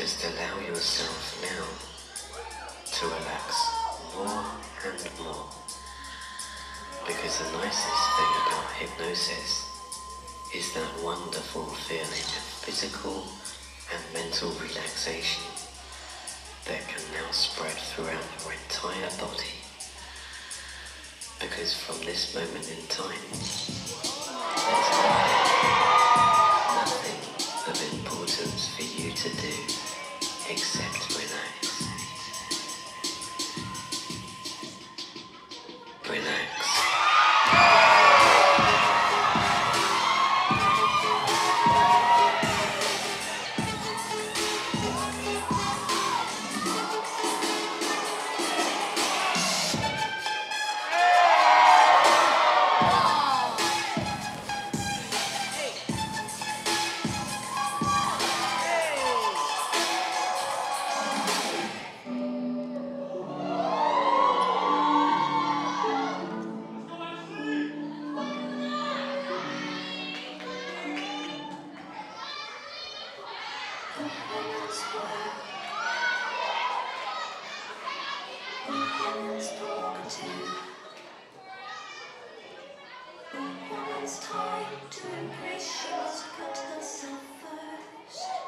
Just allow yourself now to relax more and more, because the nicest thing about hypnosis is that wonderful feeling of physical and mental relaxation that can now spread throughout your entire body. Because from this moment in time, there's nothing of importance for you to do except relax. Relax. It's time to embrace, she must put herself first.